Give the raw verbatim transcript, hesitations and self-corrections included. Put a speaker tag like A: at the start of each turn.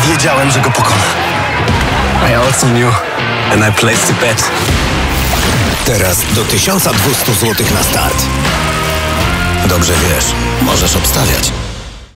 A: Wiedziałem, że go pokona. I also knew. And I placed a bet.
B: Teraz do tysiąc dwieście złotych na start. Dobrze wiesz, możesz obstawiać.